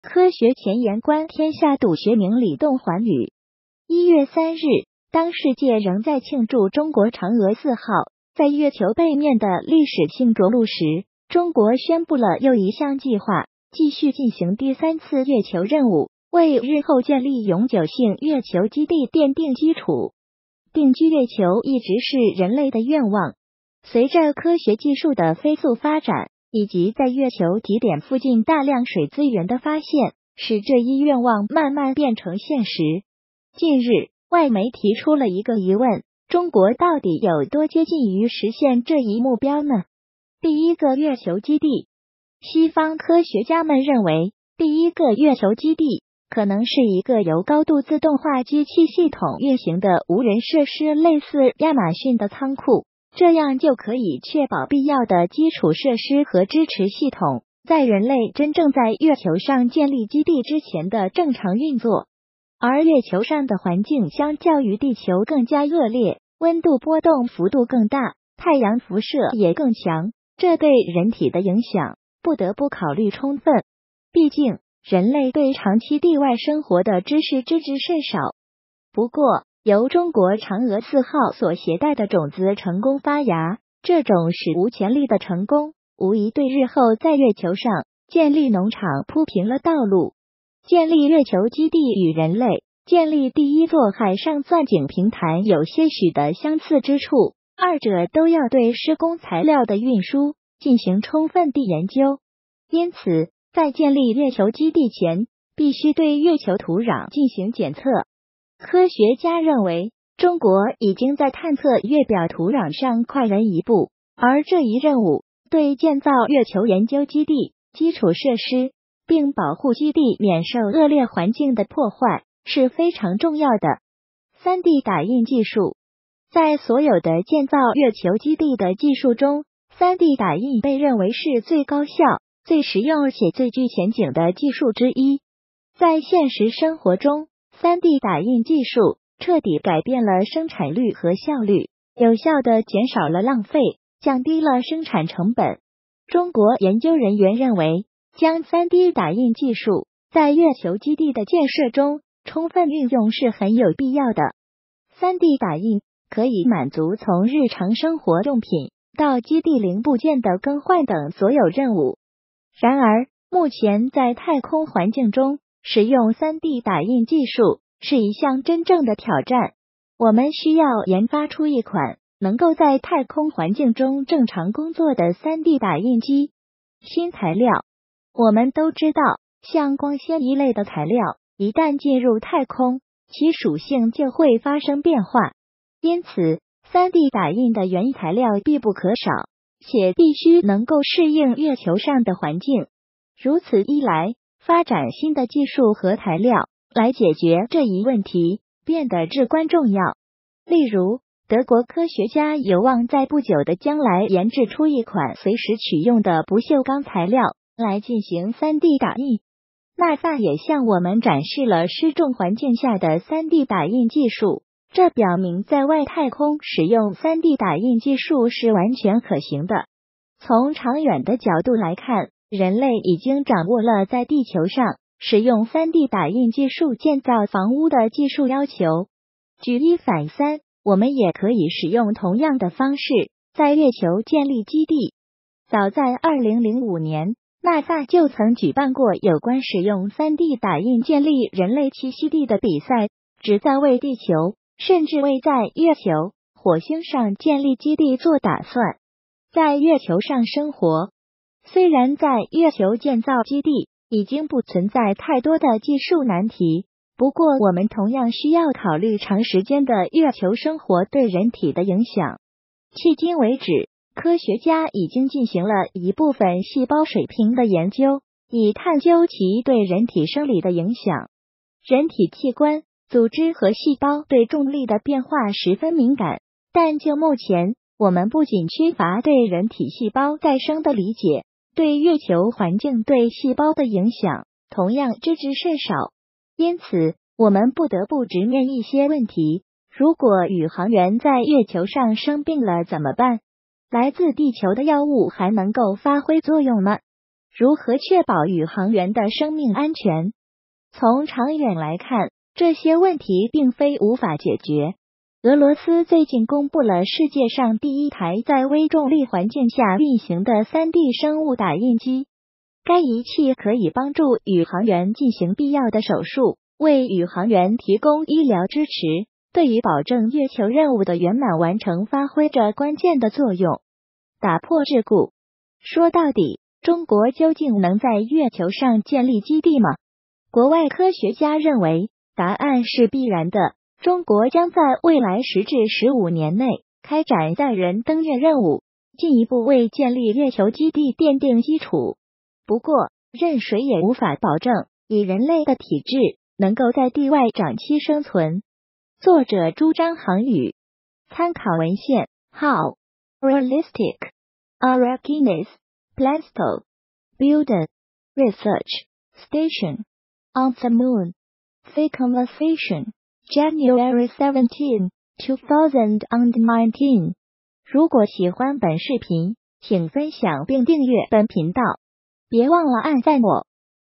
科学前沿观天下笃学名李栋环宇。1月3日，当世界仍在庆祝中国嫦娥4号在月球背面的历史性着陆时，中国宣布了又一项计划，继续进行第3次月球任务，为日后建立永久性月球基地奠定基础。定居月球一直是人类的愿望，随着科学技术的飞速发展，以及在月球极点附近大量水资源的发现，使这一愿望慢慢变成现实。近日，外媒提出了一个疑问：中国到底有多接近于实现这一目标呢？第一个月球基地，西方科学家们认为，第一个月球基地可能是一个由高度自动化机器系统运行的无人设施，类似亚马逊的仓库，这样就可以确保必要的基础设施和支持系统在人类真正在月球上建立基地之前的正常运作。而月球上的环境相较于地球更加恶劣，温度波动幅度更大，太阳辐射也更强，这对人体的影响不得不考虑充分。毕竟人类对长期地外生活的知识甚少。不过，由中国嫦娥4号所携带的种子成功发芽，这种史无前例的成功，无疑对日后在月球上建立农场铺平了道路。建立月球基地与人类建立第一座海上钻井平台有些许的相似之处，二者都要对施工材料的运输进行充分地研究。因此，在建立月球基地前，必须对月球土壤进行检测。科学家认为，中国已经在探测月表土壤上快人一步，而这一任务对建造月球研究基地、基础设施，并保护基地免受恶劣环境的破坏是非常重要的。3D 打印技术，在所有的建造月球基地的技术中， 3D 打印被认为是最高效、最实用且最具前景的技术之一。在现实生活中， 3D 打印技术彻底改变了生产率和效率，有效地减少了浪费，降低了生产成本。中国研究人员认为，将 3D 打印技术在月球基地的建设中充分运用是很有必要的。3D 打印可以满足从日常生活用品到基地零部件的更换等所有任务。然而，目前在太空环境中使用 3D 打印技术是一项真正的挑战。我们需要研发出一款能够在太空环境中正常工作的 3D 打印机。新材料，我们都知道，像光纤一类的材料，一旦进入太空，其属性就会发生变化。因此 3D 打印的原材料必不可少，且必须能够适应月球上的环境。如此一来，发展新的技术和材料来解决这一问题变得至关重要。例如，德国科学家有望在不久的将来研制出一款随时取用的不锈钢材料来进行 3D 打印。NASA 也向我们展示了失重环境下的 3D 打印技术，这表明在外太空使用 3D 打印技术是完全可行的。从长远的角度来看，人类已经掌握了在地球上使用 3D 打印技术建造房屋的技术要求。举一反三，我们也可以使用同样的方式在月球建立基地。早在2005年，NASA 就曾举办过有关使用 3D 打印建立人类栖息地的比赛，旨在为地球，甚至为在月球、火星上建立基地做打算。在月球上生活，虽然在月球建造基地已经不存在太多的技术难题，不过我们同样需要考虑长时间的月球生活对人体的影响。迄今为止，科学家已经进行了一部分细胞水平的研究，以探究其对人体生理的影响。人体器官、组织和细胞对重力的变化十分敏感，但就目前，我们不仅缺乏对人体细胞再生的理解，对月球环境对细胞的影响同样知之甚少。因此，我们不得不直面一些问题。如果宇航员在月球上生病了怎么办？来自地球的药物还能够发挥作用吗？ 如何确保宇航员的生命安全？从长远来看，这些问题并非无法解决。俄罗斯最近公布了世界上第一台在微重力环境下运行的 3D 生物打印机。该仪器可以帮助宇航员进行必要的手术，为宇航员提供医疗支持，对于保证月球任务的圆满完成发挥着关键的作用。打破桎梏。说到底，中国究竟能在月球上建立基地吗？国外科学家认为，答案是必然的。中国将在未来10至15年内开展载人登月任务，进一步为建立月球基地奠定基础。不过，任谁也无法保证以人类的体质能够在地外长期生存。作者朱张航宇，参考文献 How Realistic are Guinness Plasto Build Research Station on the Moon The Conversation January 17, 2019。 如果喜欢本视频，请分享并订阅本频道，别忘了按赞我。